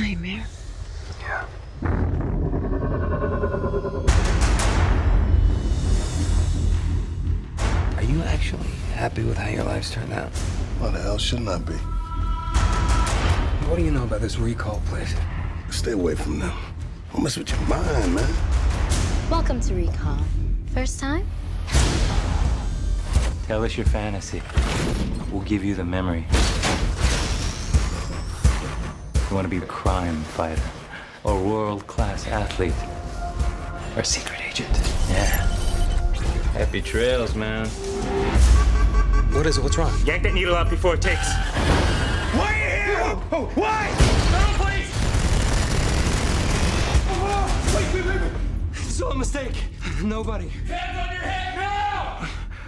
nightmare? Yeah. Are you actually happy with how your life's turned out? Why the hell shouldn't I be? What do you know about this recall place? Stay away from them. Don't mess with your mind, man. Welcome to Recall. First time? Tell us your fantasy. We'll give you the memory. You want to be a crime fighter, or world-class athlete, or secret agent? Yeah. Happy trails, man. What is it? What's wrong? Yank that needle out before it takes. Why are you here? Oh, why? No, please! Wait. It's all a mistake. Nobody. Hands on your head now!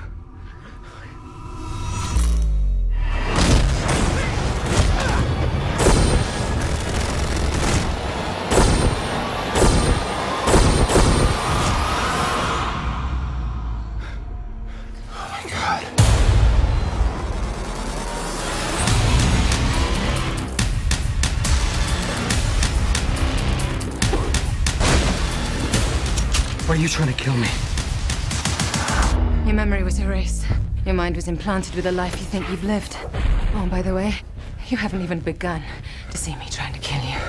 Why are you trying to kill me? Your memory was erased. Your mind was implanted with a life you think you've lived. Oh, by the way, you haven't even begun to see me trying to kill you.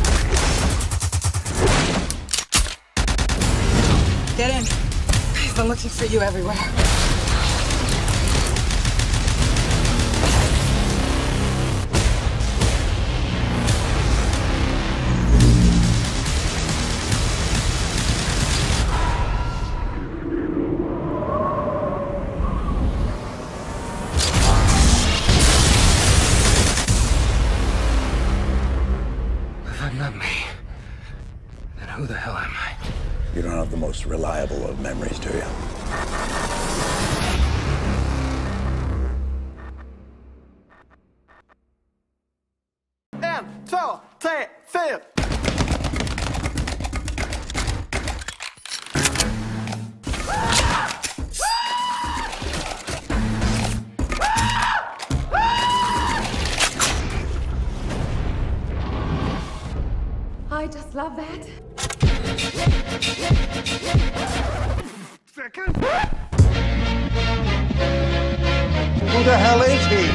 Get in. I've been looking for you everywhere. If I'm not me, then who the hell am I? You don't have the most reliable of memories, do you? En, två, tre, fyra! I just love that. Who the hell is he?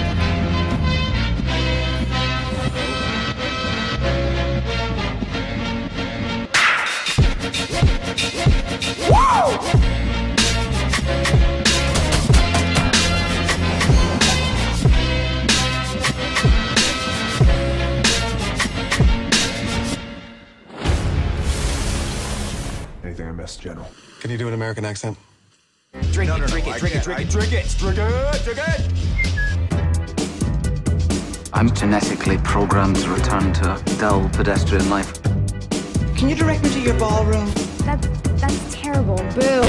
Anything I missed, General? Can you do an American accent? Drink it! I'm genetically programmed to return to a dull pedestrian life. Can you direct me to your ballroom? That's terrible. Boo.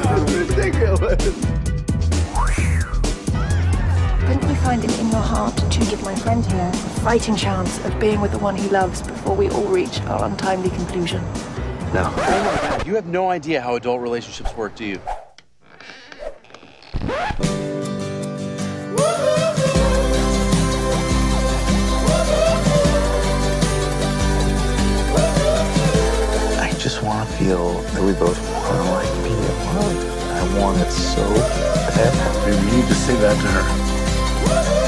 Couldn't you find it in your heart to give my friend here a fighting chance of being with the one he loves before we all reach our untimely conclusion? No. Oh my God, you have no idea how adult relationships work, do you? I just want to feel that we both want to like be in love. I want it so bad. Maybe you need to say that to her.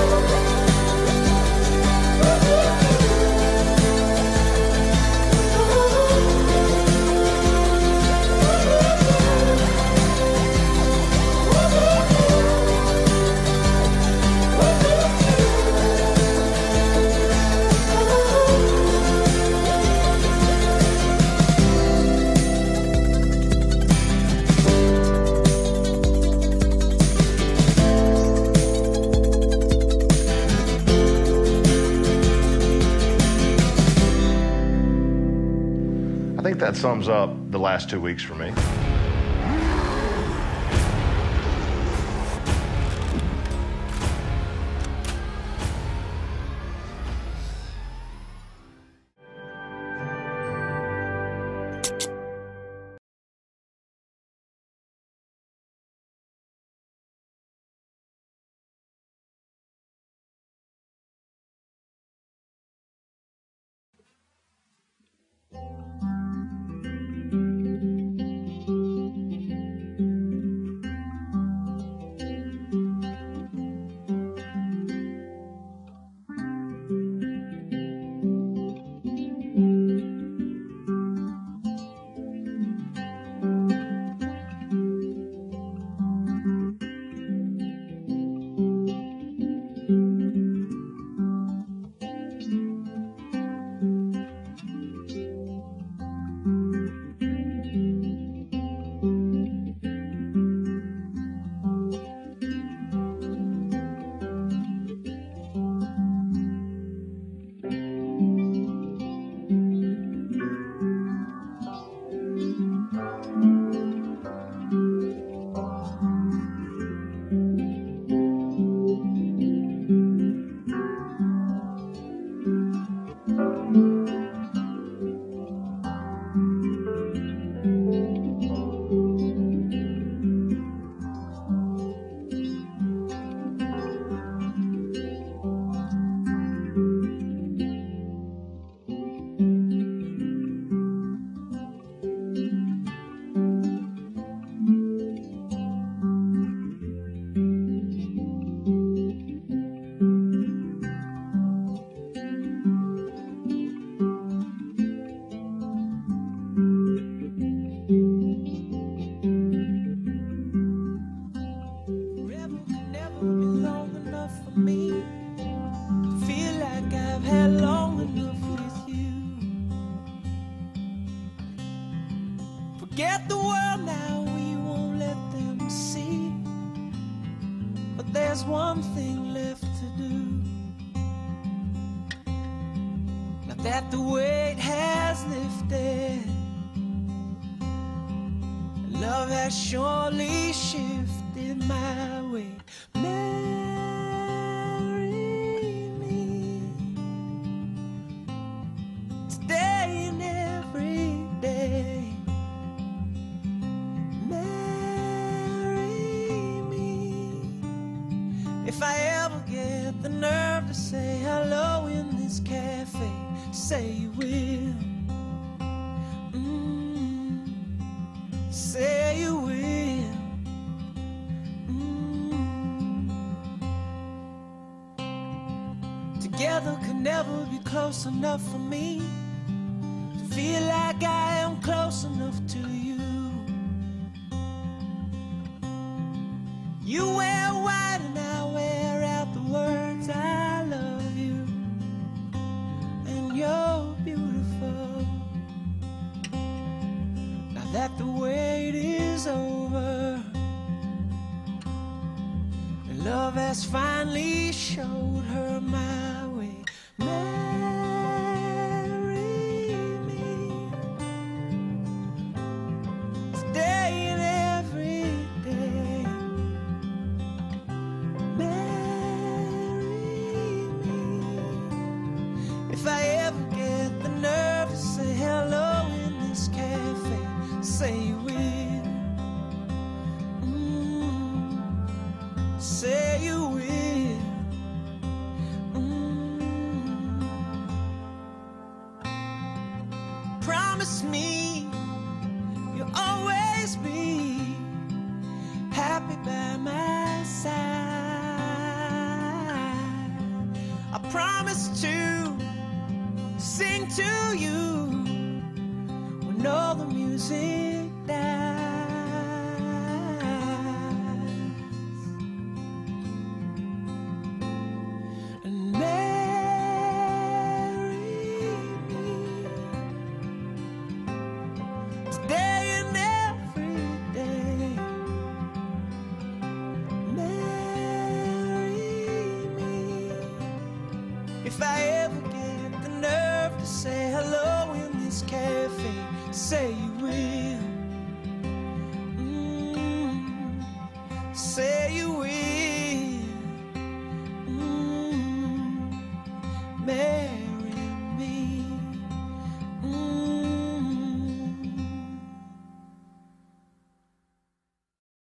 I think that sums up the last 2 weeks for me. there's one thing left to do. Now that the weight has lifted, love has surely shifted my way. Marry me today and every day. If I ever get the nerve to say hello in this cafe, say you will. Say you will. Together could never be close enough for me to feel like I am close enough to you. You wear white and I wear out the words I love you, and you're beautiful. Now that the wait is over, and love has finally showed her my way. Marry me today and every day. If I ever get the nerve to say hello in this cafe, say you will. Say you will. Promise me you'll always be happy by my side. I promise to sing to you when all the music dies. And marry me today and every day. Marry me if I ever get the nerve to say hello in this cafe, say you will. Say